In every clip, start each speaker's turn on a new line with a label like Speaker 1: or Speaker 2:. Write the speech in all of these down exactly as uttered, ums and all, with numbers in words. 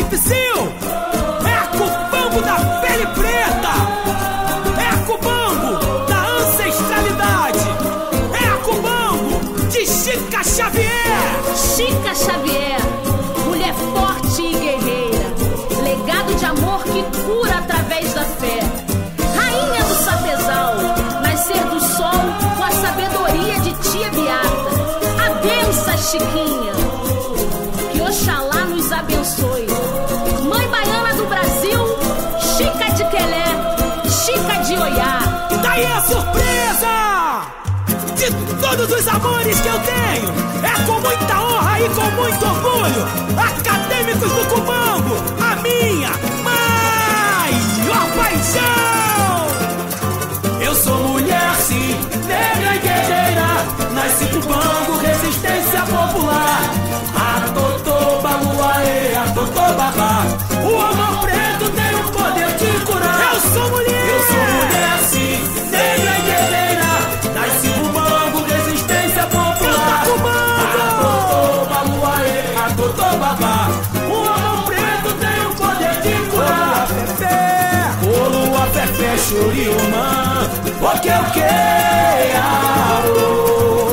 Speaker 1: Psyll, Ecobango da pele preta, Ecobango da ancestralidade, Ecobango de Chica Xavier.
Speaker 2: Chica Xavier, mulher forte e guerreira, legado de amor que cura através da fé. Rainha do sapezal, nascer do sol com a sabedoria de tia Beata. A benção, Chiquinha, que Oxalá nos abençoe. Mãe baiana do Brasil, Chica de Quelé, Chica de Oiá.
Speaker 1: E daí a surpresa de todos os amores que eu tenho. É com muita honra e com muito orgulho, acadêmicos do Cubango, a minha maior paixão. Eu sou mulher, sim, negra e guerreira, nasci Cubango, resistência popular. A Totô Baluaê, a Totô Babá, o amor preto tem o poder de curar. Eu sou mulher, eu sou mulher, sim, negra e guerreira, nasci Cubango, resistência popular. A Totô Baluaê, a Totô Babá, o amor preto tem o poder de curar. Ô lua fé, choriumã, o que eu quero.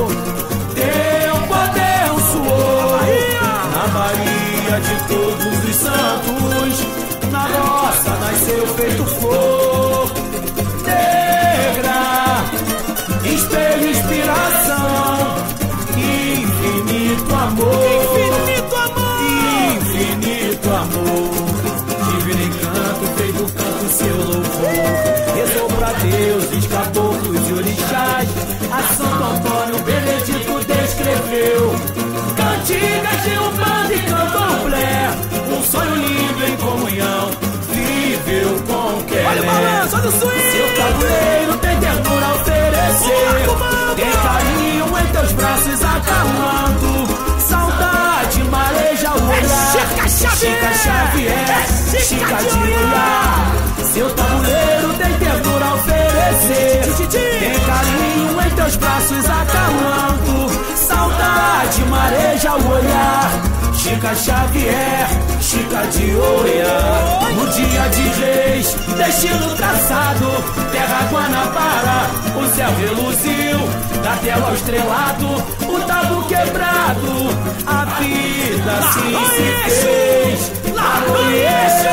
Speaker 1: De todos os santos, na roça nasceu feito flor negra, espelho, inspiração, infinito amor, infinito amor, infinito amor, divino encanto, fez do canto seu louvor, rezou pra deuses, caboclos e orixás, a Santo Antônio Benedito descreveu cantigas de Umbanda e candomblé, um sonho lindo em comunhão, viveu com quem. Olha o balanço, olha o swing. Seu tabuleiro tem ternura a oferecer, tem carinho em teus braços acalmando, saudade mareja o olhar. É Chica Xavier, Chica Xavier, é Chica de olhar. Seu tabuleiro tem ternura a oferecer, tem carinho em teus braços acalmando, saudade mareja o olhar. Chica Xavier, Chica de Oiá. No dia de reis, destino traçado, terra Guanabara, o céu reluziu, da tela ao estrelado, o tabu quebrado, a vida assim se fez. Laroie,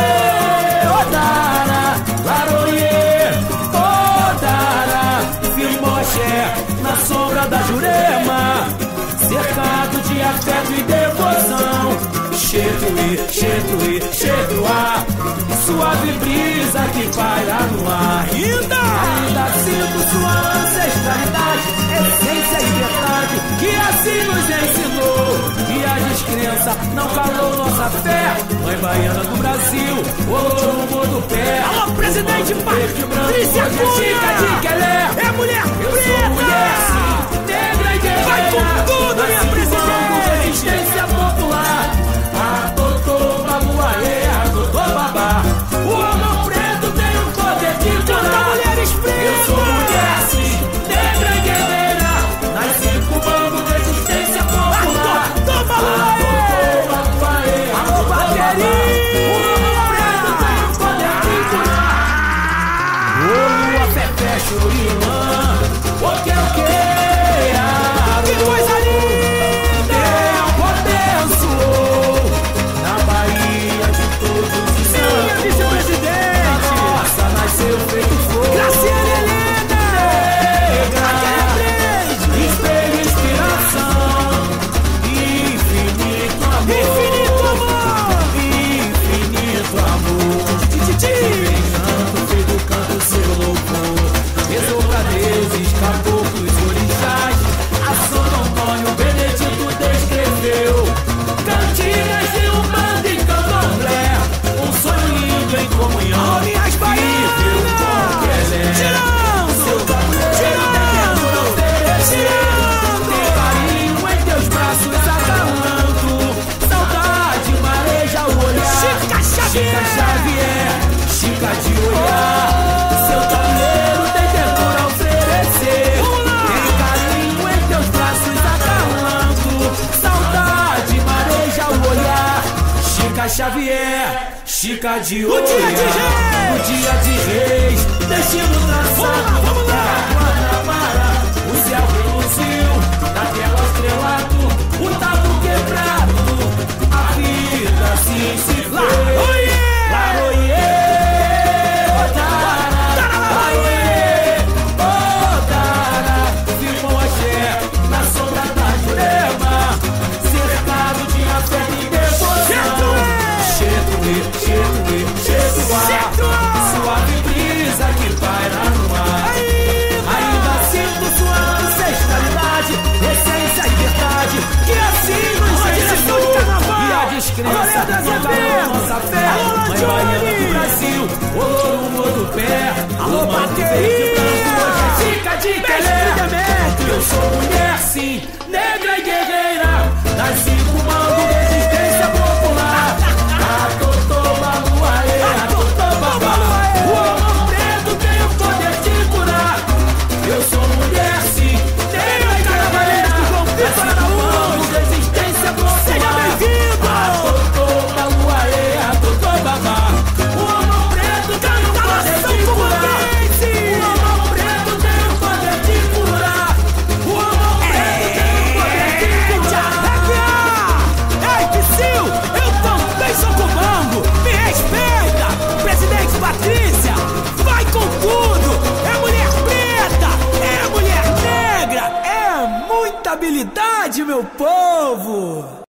Speaker 1: Odara, Laroie, Odara, Firmoché, na sombra da Jurema, cercado de afeto e devoção. Chetuí, Chetuí, Chetuá, suave brisa que paira no ar. Ainda, ainda sinto sua ancestralidade, essência e verdade, que assim nos ensinou. E a descrença não calou nossa fé. Mãe baiana do Brasil, o no do pé. Alô, presidente Patrícia Cunha, Chica de Quelé, é mulher
Speaker 3: Eu
Speaker 1: preta.
Speaker 3: sou mulher, sim, negra e guerreira.
Speaker 1: Vai com tudo, minha
Speaker 3: Nasci
Speaker 1: presidente.
Speaker 3: Cubango, resistência popular. A Totô Baluaê, a Totô Babá, o amor preto tem o poder de
Speaker 1: Canta,
Speaker 3: curar.
Speaker 1: mulheres pretas.
Speaker 3: Eu sou mulher, sim, negra e guerreira. Nasci Cubango, resistência popular.
Speaker 1: A Totô Baluaê,
Speaker 3: A Totô Baluaê, a
Speaker 1: alô,
Speaker 3: Totô Babá,
Speaker 1: bateria.
Speaker 3: o amor preto tem o poder de curar. Ô lua, fé, fecha o imã, o que eu quero.
Speaker 1: Que coisa linda.
Speaker 3: Chica Xavier, Chica de Ouro.
Speaker 1: O dia de reis,
Speaker 3: o dia de reis, destino traçado.
Speaker 1: Vamos lá, vamos lá.
Speaker 3: O céu reluziu, na tela estrelado, o tabu quebrado, a vida assim se fez.
Speaker 1: Lá, oiê!
Speaker 3: Lá, oiê! Suave brisa que paira no ar. Ainda sinto sua ancestralidade, essência e verdade, que assim nos ensinou. E a descrença não calou nossa fé. Mãe baiana do Brasil, o louro do pé.
Speaker 1: Alô, bateria!
Speaker 3: Fica de querer. Eu sou mulher sim, negra e guerreira, nasci com mão de resistência popular. A Totô Baluaê, a Totô Babá. O amor preto tem o poder de curar. Eu sou mulher sim, negra e guerreira, nasci com mão de resistência popular.
Speaker 1: Seja bem-vindo!
Speaker 3: A Totô Baluaê, a Totô Babá. O amor preto tem o poder de curar. O amor preto tem o poder de curar. O amor preto tem o poder de curar.
Speaker 1: Ei, Psyu, eu também sou cubango. Me respeita, presidente Patrícia. Vai com tudo. É mulher preta, é mulher negra, é muita habilidade, meu povo.